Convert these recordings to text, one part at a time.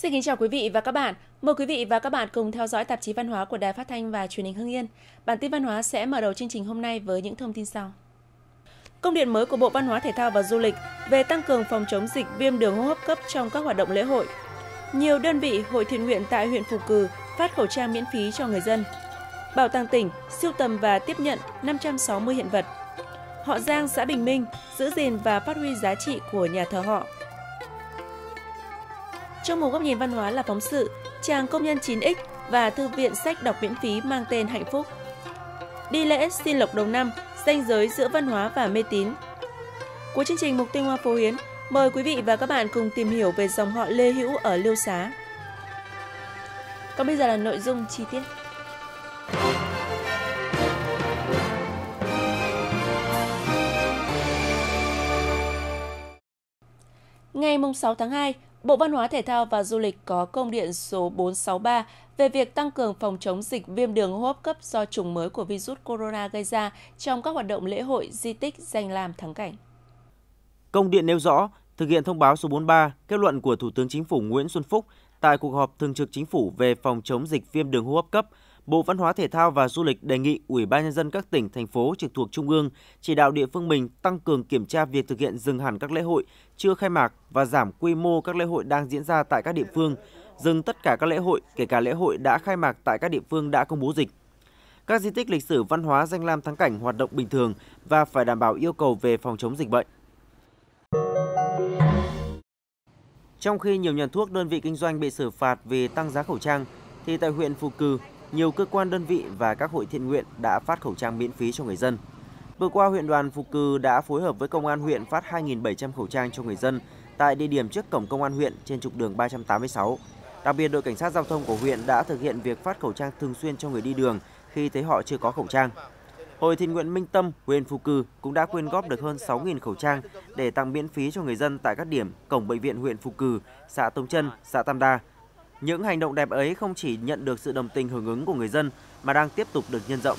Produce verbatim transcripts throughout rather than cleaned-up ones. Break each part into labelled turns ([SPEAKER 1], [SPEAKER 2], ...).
[SPEAKER 1] Xin kính chào quý vị và các bạn. Mời quý vị và các bạn cùng theo dõi tạp chí văn hóa của Đài Phát thanh và Truyền hình Hưng Yên. Bản tin văn hóa sẽ mở đầu chương trình hôm nay với những thông tin sau. Công điện mới của Bộ Văn hóa Thể thao và Du lịch về tăng cường phòng chống dịch viêm đường hô hấp cấp trong các hoạt động lễ hội. Nhiều đơn vị hội thiện nguyện tại huyện Phù Cừ phát khẩu trang miễn phí cho người dân. Bảo tàng tỉnh sưu tầm và tiếp nhận năm trăm sáu mươi hiện vật. Họ Giang, xã Bình Minh giữ gìn và phát huy giá trị của nhà thờ họ. Trong một góc nhìn văn hóa là phóng sự Chàng công nhân chín x và thư viện sách đọc miễn phí mang tên Hạnh Phúc. Đi lễ xin lộc đầu năm, ranh giới giữa văn hóa và mê tín. Cuối chương trình Mục Tinh Hoa Phố Hiến, mời quý vị và các bạn cùng tìm hiểu về dòng họ Lê Hữu ở Liêu Xá. Còn bây giờ là nội dung chi tiết. Ngày sáu tháng hai, Bộ Văn hóa Thể thao và Du lịch có công điện số bốn sáu ba về việc tăng cường phòng chống dịch viêm đường hô hấp cấp do chủng mới của virus corona gây ra trong các hoạt động lễ hội, di tích, danh lam thắng cảnh.
[SPEAKER 2] Công điện nêu rõ, thực hiện thông báo số bốn mươi ba, kết luận của Thủ tướng Chính phủ Nguyễn Xuân Phúc tại cuộc họp thường trực Chính phủ về phòng chống dịch viêm đường hô hấp cấp, Bộ Văn hóa Thể thao và Du lịch đề nghị Ủy ban Nhân dân các tỉnh, thành phố trực thuộc Trung ương chỉ đạo địa phương mình tăng cường kiểm tra việc thực hiện dừng hẳn các lễ hội chưa khai mạc và giảm quy mô các lễ hội đang diễn ra tại các địa phương, dừng tất cả các lễ hội, kể cả lễ hội đã khai mạc tại các địa phương đã công bố dịch. Các di tích lịch sử văn hóa danh lam thắng cảnh hoạt động bình thường và phải đảm bảo yêu cầu về phòng chống dịch bệnh. Trong khi nhiều nhà thuốc, đơn vị kinh doanh bị xử phạt vì tăng giá khẩu trang, thì tại huyện Phù Cừ, nhiều cơ quan đơn vị và các hội thiện nguyện đã phát khẩu trang miễn phí cho người dân. Vừa qua, huyện đoàn Phù Cừ đã phối hợp với Công an huyện phát hai nghìn bảy trăm khẩu trang cho người dân tại địa điểm trước cổng Công an huyện trên trục đường ba trăm tám mươi sáu. Đặc biệt, đội cảnh sát giao thông của huyện đã thực hiện việc phát khẩu trang thường xuyên cho người đi đường khi thấy họ chưa có khẩu trang. Hội thiện nguyện Minh Tâm, huyện Phù Cừ cũng đã quyên góp được hơn sáu nghìn khẩu trang để tặng miễn phí cho người dân tại các điểm cổng bệnh viện huyện Phù Cừ, xã Tông Trân, xã Tam Đa. Những hành động đẹp ấy không chỉ nhận được sự đồng tình hưởng ứng của người dân mà đang tiếp tục được nhân rộng.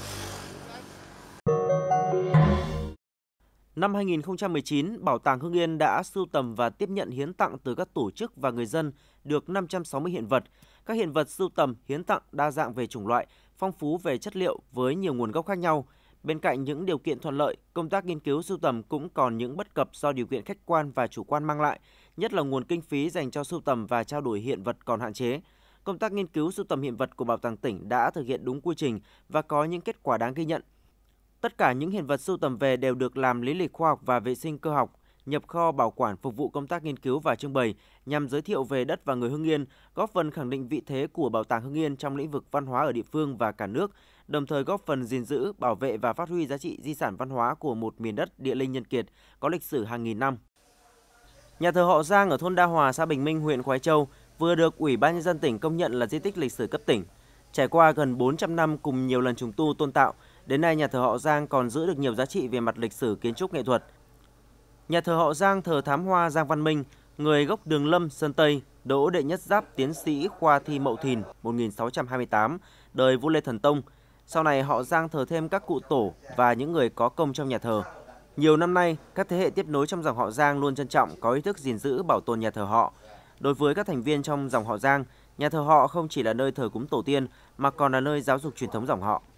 [SPEAKER 2] Năm hai nghìn không trăm mười chín, Bảo tàng Hưng Yên đã sưu tầm và tiếp nhận hiến tặng từ các tổ chức và người dân được năm trăm sáu mươi hiện vật. Các hiện vật sưu tầm, hiến tặng đa dạng về chủng loại, phong phú về chất liệu với nhiều nguồn gốc khác nhau. Bên cạnh những điều kiện thuận lợi, công tác nghiên cứu sưu tầm cũng còn những bất cập do điều kiện khách quan và chủ quan mang lại, nhất là nguồn kinh phí dành cho sưu tầm và trao đổi hiện vật còn hạn chế. Công tác nghiên cứu sưu tầm hiện vật của Bảo tàng tỉnh đã thực hiện đúng quy trình và có những kết quả đáng ghi nhận. Tất cả những hiện vật sưu tầm về đều được làm lý lịch khoa học và vệ sinh cơ học, nhập kho bảo quản phục vụ công tác nghiên cứu và trưng bày nhằm giới thiệu về đất và người Hưng Yên, góp phần khẳng định vị thế của Bảo tàng Hưng Yên trong lĩnh vực văn hóa ở địa phương và cả nước, đồng thời góp phần gìn giữ, bảo vệ và phát huy giá trị di sản văn hóa của một miền đất địa linh nhân kiệt có lịch sử hàng nghìn năm. Nhà thờ Họ Giang ở thôn Đa Hòa, xã Bình Minh, huyện Khoái Châu vừa được Ủy ban Nhân dân tỉnh công nhận là di tích lịch sử cấp tỉnh. Trải qua gần bốn trăm năm cùng nhiều lần trùng tu tôn tạo, đến nay nhà thờ Họ Giang còn giữ được nhiều giá trị về mặt lịch sử, kiến trúc, nghệ thuật. Nhà thờ Họ Giang thờ thám hoa Giang Văn Minh, người gốc Đường Lâm, Sơn Tây, đỗ đệ nhất giáp tiến sĩ khoa thi Mậu Thìn một nghìn sáu trăm hai mươi tám, đời vua Lê Thần Tông. Sau này Họ Giang thờ thêm các cụ tổ và những người có công trong nhà thờ. Nhiều năm nay, các thế hệ tiếp nối trong dòng họ Giang luôn trân trọng, có ý thức gìn giữ, bảo tồn nhà thờ họ. Đối với các thành viên trong dòng họ Giang, nhà thờ họ không chỉ là nơi thờ cúng tổ tiên mà còn là nơi giáo dục truyền thống dòng họ.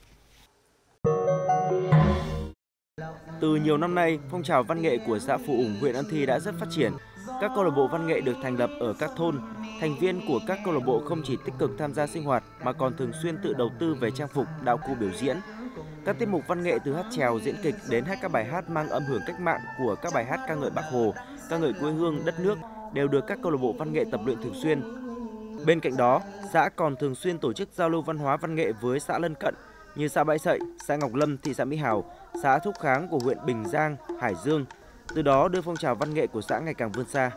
[SPEAKER 2] Từ nhiều năm nay, phong trào văn nghệ của xã Phù Ủng, huyện Ân Thi đã rất phát triển. Các câu lạc bộ văn nghệ được thành lập ở các thôn. Thành viên của các câu lạc bộ không chỉ tích cực tham gia sinh hoạt mà còn thường xuyên tự đầu tư về trang phục, đạo cụ biểu diễn. Các tiết mục văn nghệ từ hát chèo, diễn kịch đến hát các bài hát mang âm hưởng cách mạng của các bài hát ca ngợi Bác Hồ, ca ngợi quê hương, đất nước đều được các câu lạc bộ văn nghệ tập luyện thường xuyên. Bên cạnh đó, xã còn thường xuyên tổ chức giao lưu văn hóa văn nghệ với xã lân cận như xã Bãi Sậy, xã Ngọc Lâm, thị xã Mỹ Hào, xã Thúc Kháng của huyện Bình Giang, Hải Dương, từ đó đưa phong trào văn nghệ của xã ngày càng vươn xa.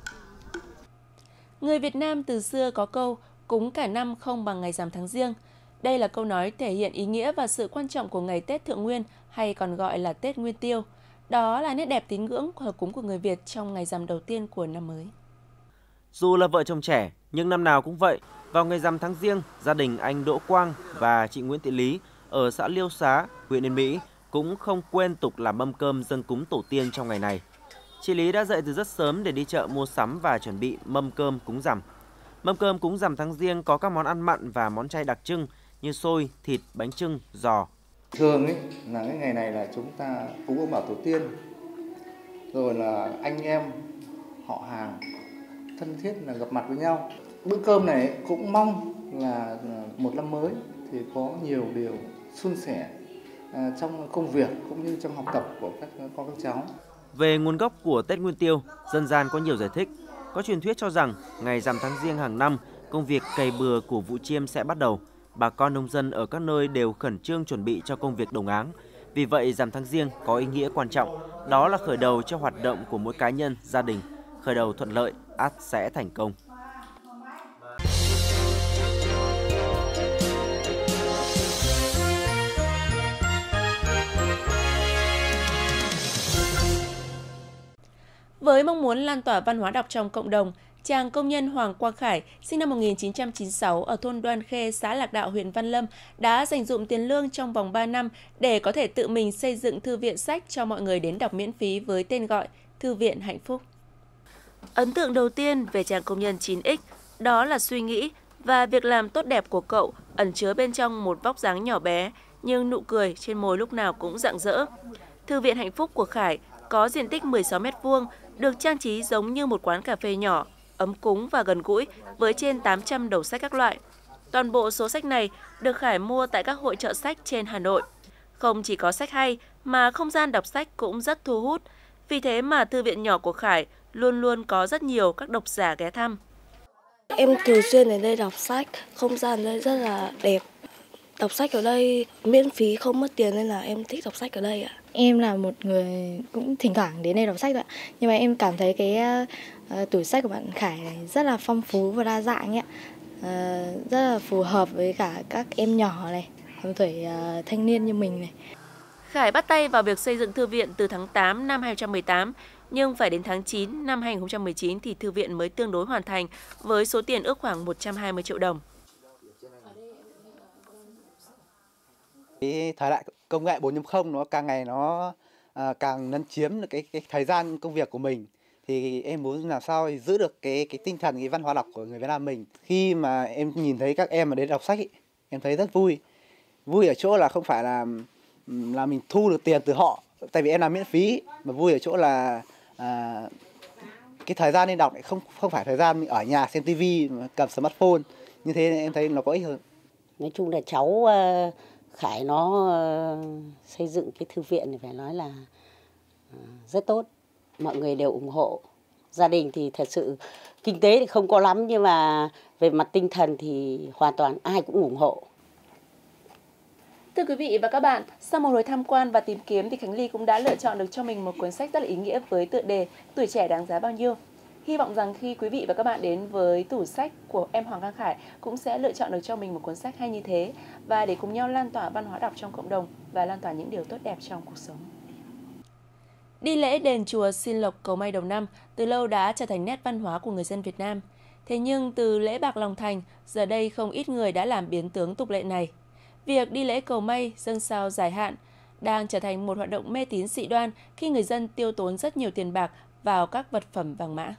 [SPEAKER 1] Người Việt Nam từ xưa có câu cúng cả năm không bằng ngày rằm tháng Giêng. Đây là câu nói thể hiện ý nghĩa và sự quan trọng của ngày Tết Thượng Nguyên hay còn gọi là Tết Nguyên Tiêu. Đó là nét đẹp tín ngưỡng thờ cúng của người Việt trong ngày rằm đầu tiên của năm mới.
[SPEAKER 2] Dù là vợ chồng trẻ, nhưng năm nào cũng vậy, vào ngày rằm tháng Giêng, gia đình anh Đỗ Quang và chị Nguyễn Thị Lý ở xã Liêu Xá, huyện Yên Mỹ cũng không quên tục làm mâm cơm dâng cúng tổ tiên trong ngày này. Chị Lý đã dậy từ rất sớm để đi chợ mua sắm và chuẩn bị mâm cơm cúng rằm. Mâm cơm cúng rằm tháng Giêng có các món ăn mặn và món chay đặc trưng như xôi, thịt, bánh chưng, giò.
[SPEAKER 3] Thường ấy là cái ngày này là chúng ta cúng ông Bà Tổ tiên, rồi là anh em, họ hàng thân thiết là gặp mặt với nhau. Bữa cơm này cũng mong là một năm mới thì có nhiều điều suôn sẻ trong công việc cũng như trong học tập của các con các cháu.
[SPEAKER 2] Về nguồn gốc của Tết Nguyên Tiêu, dân gian có nhiều giải thích. Có truyền thuyết cho rằng ngày rằm tháng Giêng hàng năm, công việc cày bừa của vụ chiêm sẽ bắt đầu. Bà con nông dân ở các nơi đều khẩn trương chuẩn bị cho công việc đồng áng. Vì vậy, rằm tháng Giêng có ý nghĩa quan trọng, đó là khởi đầu cho hoạt động của mỗi cá nhân, gia đình. Khởi đầu thuận lợi, ắt sẽ thành công.
[SPEAKER 1] Với mong muốn lan tỏa văn hóa đọc trong cộng đồng, chàng công nhân Hoàng Quang Khải, sinh năm một nghìn chín trăm chín mươi sáu ở thôn Đoan Khê, xã Lạc Đạo, huyện Văn Lâm, đã dành dụm tiền lương trong vòng ba năm để có thể tự mình xây dựng thư viện sách cho mọi người đến đọc miễn phí với tên gọi Thư viện Hạnh Phúc. Ấn tượng đầu tiên về chàng công nhân chín x đó là suy nghĩ và việc làm tốt đẹp của cậu ẩn chứa bên trong một vóc dáng nhỏ bé, nhưng nụ cười trên môi lúc nào cũng rạng rỡ. Thư viện Hạnh Phúc của Khải có diện tích mười sáu mét vuông, được trang trí giống như một quán cà phê nhỏ, ấm cúng và gần gũi với trên tám trăm đầu sách các loại. Toàn bộ số sách này được Khải mua tại các hội chợ sách trên Hà Nội. Không chỉ có sách hay mà không gian đọc sách cũng rất thu hút. Vì thế mà thư viện nhỏ của Khải luôn luôn có rất nhiều các độc giả ghé thăm.
[SPEAKER 4] Em thường xuyên đến đây đọc sách, không gian đây rất là đẹp. Đọc sách ở đây miễn phí không mất tiền nên là em thích đọc sách ở đây ạ.
[SPEAKER 5] Em là một người cũng thỉnh thoảng đến đây đọc sách ạ. Nhưng mà em cảm thấy cái uh, tủ sách của bạn Khải này rất là phong phú và đa dạng ạ. Uh, rất là phù hợp với cả các em nhỏ này, tuổi uh, thanh niên như mình này.
[SPEAKER 1] Khải bắt tay vào việc xây dựng thư viện từ tháng tám năm hai nghìn không trăm mười tám, nhưng phải đến tháng chín năm hai nghìn không trăm mười chín thì thư viện mới tương đối hoàn thành với số tiền ước khoảng một trăm hai mươi triệu đồng.
[SPEAKER 6] Cái thời đại công nghệ bốn chấm không nó càng ngày nó à, càng lấn chiếm được cái, cái thời gian công việc của mình, thì em muốn làm sao giữ được cái cái tinh thần, cái văn hóa đọc của người Việt Nam mình. Khi mà em nhìn thấy các em ở đến đọc sách ý, em thấy rất vui. Vui ở chỗ là không phải là là mình thu được tiền từ họ, tại vì em làm miễn phí, mà vui ở chỗ là à, cái thời gian nên đọc lại không không phải thời gian mình ở nhà xem tivi cầm smartphone, như thế em thấy nó có ích hơn.
[SPEAKER 7] Nói chung là cháu uh... Khải nó xây dựng cái thư viện này phải nói là rất tốt, mọi người đều ủng hộ. Gia đình thì thật sự kinh tế thì không có lắm, nhưng mà về mặt tinh thần thì hoàn toàn ai cũng ủng hộ.
[SPEAKER 1] Thưa quý vị và các bạn, sau một hồi tham quan và tìm kiếm thì Khánh Ly cũng đã lựa chọn được cho mình một cuốn sách rất là ý nghĩa với tựa đề Tuổi trẻ đáng giá bao nhiêu. Hy vọng rằng khi quý vị và các bạn đến với tủ sách của em Hoàng Quang Khải cũng sẽ lựa chọn được cho mình một cuốn sách hay như thế, và để cùng nhau lan tỏa văn hóa đọc trong cộng đồng và lan tỏa những điều tốt đẹp trong cuộc sống. Đi lễ đền chùa xin lộc cầu may đầu năm từ lâu đã trở thành nét văn hóa của người dân Việt Nam. Thế nhưng từ lễ bạc lòng thành, giờ đây không ít người đã làm biến tướng tục lệ này. Việc đi lễ cầu may, dâng sao giải hạn đang trở thành một hoạt động mê tín dị đoan khi người dân tiêu tốn rất nhiều tiền bạc vào các vật phẩm vàng mã.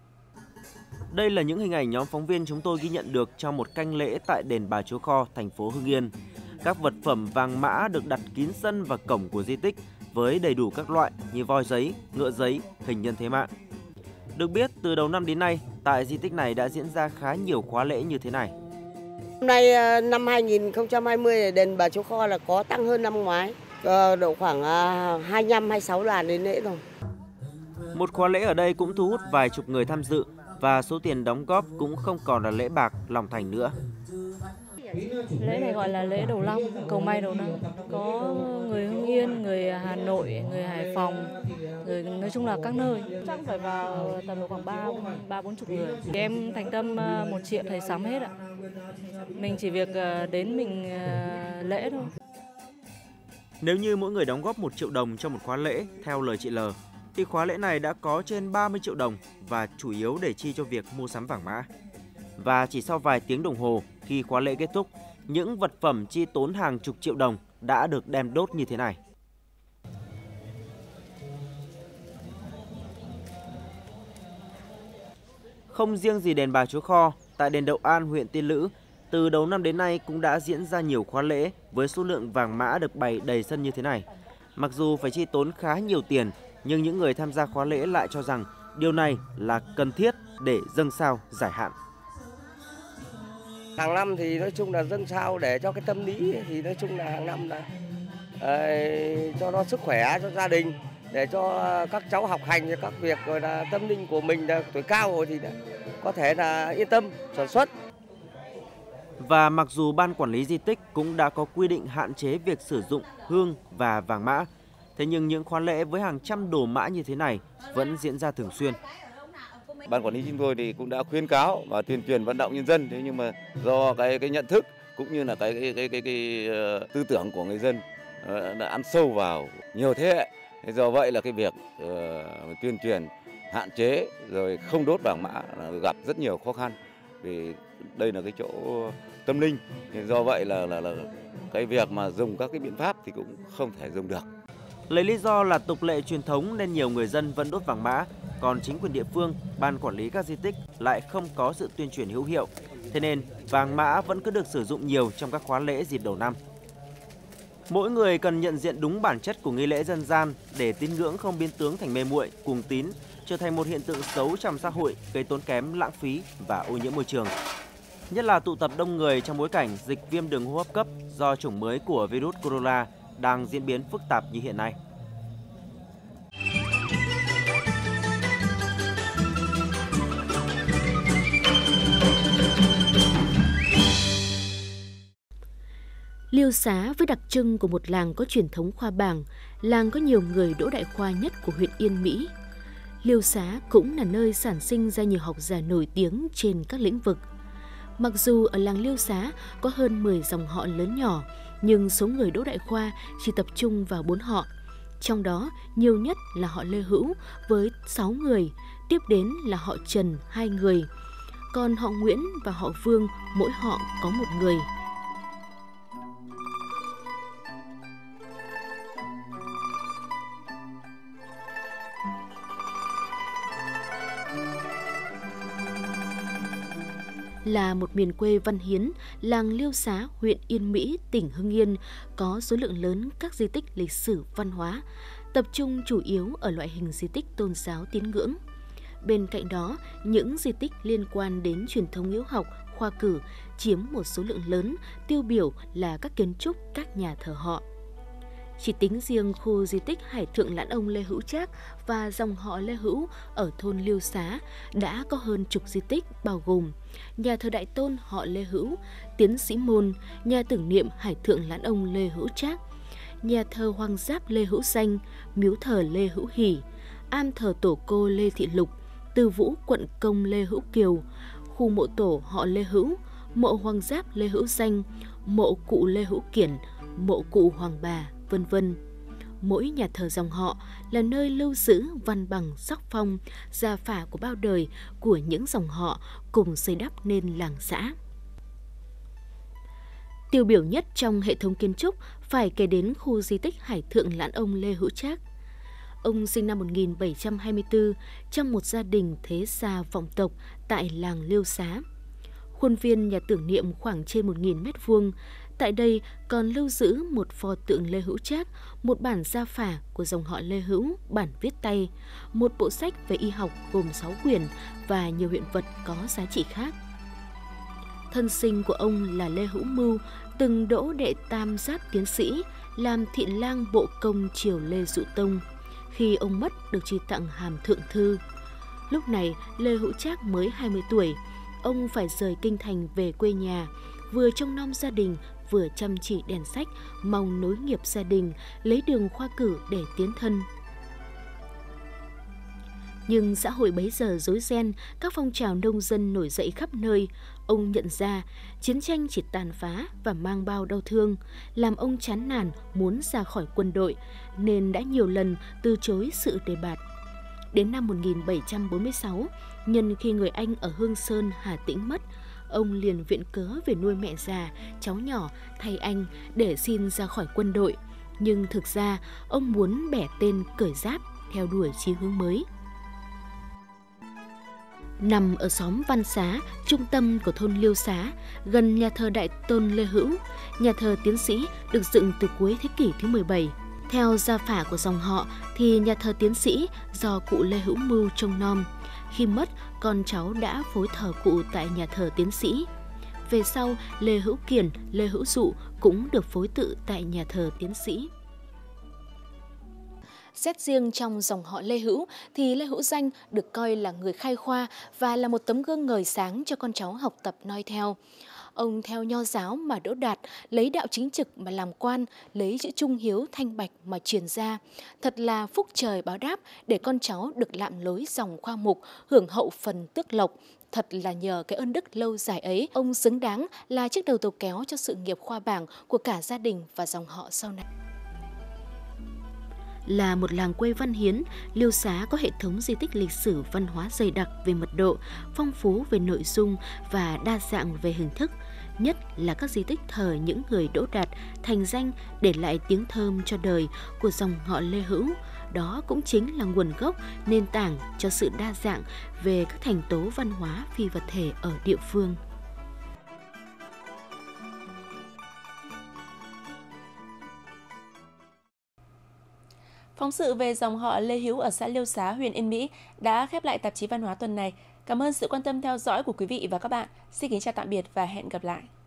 [SPEAKER 2] Đây là những hình ảnh nhóm phóng viên chúng tôi ghi nhận được trong một canh lễ tại đền Bà Chúa Kho, thành phố Hưng Yên. Các vật phẩm vàng mã được đặt kín sân và cổng của di tích với đầy đủ các loại như voi giấy, ngựa giấy, hình nhân thế mạng. Được biết, từ đầu năm đến nay, tại di tích này đã diễn ra khá nhiều khóa lễ như thế này.
[SPEAKER 8] Hôm nay năm hai nghìn không trăm hai mươi đền Bà Chúa Kho là có tăng hơn năm ngoái, độ khoảng hai mươi lăm hai mươi sáu đoàn đến lễ rồi.
[SPEAKER 2] Một khóa lễ ở đây cũng thu hút vài chục người tham dự và số tiền đóng góp cũng không còn là lễ bạc lòng thành nữa.
[SPEAKER 5] Lễ này gọi là lễ đầu năm, cầu may đầu năm. Có người Hưng Yên, người Hà Nội, người Hải Phòng, người nói chung là các nơi. Chắc phải vào tầm độ khoảng ba ba bốn chục người. Thì em thành tâm một triệu thầy sắm hết ạ. Mình chỉ việc đến mình lễ thôi.
[SPEAKER 2] Nếu như mỗi người đóng góp một triệu đồng cho một khóa lễ, theo lời chị L, thì khóa lễ này đã có trên ba mươi triệu đồng và chủ yếu để chi cho việc mua sắm vàng mã. Và chỉ sau vài tiếng đồng hồ khi khóa lễ kết thúc, những vật phẩm chi tốn hàng chục triệu đồng đã được đem đốt như thế này. Không riêng gì đền Bà Chúa Kho, tại đền Đậu An, huyện Tiên Lữ, từ đầu năm đến nay cũng đã diễn ra nhiều khóa lễ với số lượng vàng mã được bày đầy sân như thế này. Mặc dù phải chi tốn khá nhiều tiền, nhưng những người tham gia khóa lễ lại cho rằng điều này là cần thiết để dâng sao giải hạn.
[SPEAKER 9] Hàng năm thì nói chung là dâng sao để cho cái tâm lý thì nói chung là hàng năm là uh, cho nó sức khỏe cho gia đình, để cho các cháu học hành các việc rồi là tâm linh của mình là tuổi cao rồi thì có thể là yên tâm sản xuất.
[SPEAKER 2] Và mặc dù Ban Quản lý di tích cũng đã có quy định hạn chế việc sử dụng hương và vàng mã, thế nhưng những khóa lễ với hàng trăm đồ mã như thế này vẫn diễn ra thường xuyên.
[SPEAKER 10] Ban Quản lý chúng tôi thì cũng đã khuyến cáo và tuyên truyền vận động nhân dân, thế nhưng mà do cái cái nhận thức cũng như là cái cái cái cái, cái, cái uh, tư tưởng của người dân uh, đã ăn sâu vào nhiều thế hệ. Thế do vậy là cái việc uh, tuyên truyền hạn chế rồi không đốt vàng mã gặp rất nhiều khó khăn, vì đây là cái chỗ tâm linh. Thế do vậy là, là là cái việc mà dùng các cái biện pháp thì cũng không thể dùng được.
[SPEAKER 2] Lấy lý do là tục lệ truyền thống nên nhiều người dân vẫn đốt vàng mã, còn chính quyền địa phương, ban quản lý các di tích lại không có sự tuyên truyền hữu hiệu. Thế nên vàng mã vẫn cứ được sử dụng nhiều trong các khóa lễ dịp đầu năm. Mỗi người cần nhận diện đúng bản chất của nghi lễ dân gian để tín ngưỡng không biến tướng thành mê muội, cuồng tín, trở thành một hiện tượng xấu trong xã hội, gây tốn kém, lãng phí và ô nhiễm môi trường. Nhất là tụ tập đông người trong bối cảnh dịch viêm đường hô hấp cấp do chủng mới của virus corona đang diễn biến phức tạp như hiện nay.
[SPEAKER 11] Liêu Xá với đặc trưng của một làng có truyền thống khoa bảng, làng có nhiều người đỗ đại khoa nhất của huyện Yên Mỹ. Liêu Xá cũng là nơi sản sinh ra nhiều học giả nổi tiếng trên các lĩnh vực. Mặc dù ở làng Liêu Xá có hơn mười dòng họ lớn nhỏ, nhưng số người đỗ đại khoa chỉ tập trung vào bốn họ. Trong đó, nhiều nhất là họ Lê Hữu với sáu người, tiếp đến là họ Trần hai người. Còn họ Nguyễn và họ Vương mỗi họ có một người. Là một miền quê văn hiến, làng Liêu Xá, huyện Yên Mỹ, tỉnh Hưng Yên có số lượng lớn các di tích lịch sử văn hóa, tập trung chủ yếu ở loại hình di tích tôn giáo tín ngưỡng. Bên cạnh đó, những di tích liên quan đến truyền thống hiếu học, khoa cử chiếm một số lượng lớn, tiêu biểu là các kiến trúc các nhà thờ họ. Chỉ tính riêng khu di tích Hải Thượng Lãn Ông Lê Hữu Trác và dòng họ Lê Hữu ở thôn Liêu Xá đã có hơn chục di tích bao gồm nhà thờ Đại Tôn họ Lê Hữu, Tiến Sĩ Môn, nhà tưởng niệm Hải Thượng Lãn Ông Lê Hữu Trác, nhà thờ Hoàng Giáp Lê Hữu Danh, miếu thờ Lê Hữu Hỷ, am thờ tổ cô Lê Thị Lục, Từ Vũ Quận Công Lê Hữu Kiều, khu mộ tổ họ Lê Hữu, mộ Hoàng Giáp Lê Hữu Danh, mộ cụ Lê Hữu Kiển, mộ cụ Hoàng Bà, vân vân. Mỗi nhà thờ dòng họ là nơi lưu giữ văn bằng sắc phong, gia phả của bao đời của những dòng họ cùng xây đắp nên làng xã. Tiêu biểu nhất trong hệ thống kiến trúc phải kể đến khu di tích Hải Thượng Lãn Ông Lê Hữu Trác. Ông sinh năm một nghìn bảy trăm hai mươi tư trong một gia đình thế gia vọng tộc tại làng Liêu Xá. Khuôn viên nhà tưởng niệm khoảng trên một nghìn mét vuông. Tại đây còn lưu giữ một pho tượng Lê Hữu Trác, một bản gia phả của dòng họ Lê Hữu, bản viết tay, một bộ sách về y học gồm sáu quyển và nhiều hiện vật có giá trị khác. Thân sinh của ông là Lê Hữu Mưu, từng đỗ đệ tam giáp tiến sĩ, làm thiện lang bộ công triều Lê Dụ Tông. Khi ông mất được truy tặng hàm thượng thư. Lúc này Lê Hữu Trác mới hai mươi tuổi, ông phải rời kinh thành về quê nhà, vừa trông nom gia đình, vừa chăm chỉ đèn sách, mong nối nghiệp gia đình, lấy đường khoa cử để tiến thân. Nhưng xã hội bấy giờ rối ren, các phong trào nông dân nổi dậy khắp nơi. Ông nhận ra chiến tranh chỉ tàn phá và mang bao đau thương, làm ông chán nản muốn ra khỏi quân đội, nên đã nhiều lần từ chối sự đề bạt. Đến năm một nghìn bảy trăm bốn mươi sáu, nhân khi người anh ở Hương Sơn, Hà Tĩnh mất, ông liền viện cớ về nuôi mẹ già, cháu nhỏ thay anh để xin ra khỏi quân đội. Nhưng thực ra, ông muốn bẻ tên cởi giáp theo đuổi chí hướng mới. Nằm ở xóm Văn Xá, trung tâm của thôn Liêu Xá, gần nhà thờ Đại Tôn Lê Hữu, nhà thờ tiến sĩ được dựng từ cuối thế kỷ thứ mười bảy. Theo gia phả của dòng họ thì nhà thờ tiến sĩ do cụ Lê Hữu Mưu trông nom. Khi mất, con cháu đã phối thờ cụ tại nhà thờ tiến sĩ. Về sau, Lê Hữu Kiển, Lê Hữu Dụ cũng được phối tự tại nhà thờ tiến sĩ. Xét riêng trong dòng họ Lê Hữu thì Lê Hữu Danh được coi là người khai khoa và là một tấm gương ngời sáng cho con cháu học tập noi theo. Ông theo nho giáo mà đỗ đạt, lấy đạo chính trực mà làm quan, lấy chữ trung hiếu thanh bạch mà truyền ra. Thật là phúc trời báo đáp để con cháu được lạm lối dòng khoa mục, hưởng hậu phần tước lộc. Thật là nhờ cái ơn đức lâu dài ấy, ông xứng đáng là chiếc đầu tàu kéo cho sự nghiệp khoa bảng của cả gia đình và dòng họ sau này. Là một làng quê văn hiến, Liêu Xá có hệ thống di tích lịch sử văn hóa dày đặc về mật độ, phong phú về nội dung và đa dạng về hình thức. Nhất là các di tích thờ những người đỗ đạt, thành danh để lại tiếng thơm cho đời của dòng họ Lê Hữu. Đó cũng chính là nguồn gốc, nền tảng cho sự đa dạng về các thành tố văn hóa phi vật thể ở địa phương.
[SPEAKER 1] Phóng sự về dòng họ Lê Hữu ở xã Liêu Xá, huyện Yên Mỹ đã khép lại tạp chí văn hóa tuần này. Cảm ơn sự quan tâm theo dõi của quý vị và các bạn. Xin kính chào tạm biệt và hẹn gặp lại.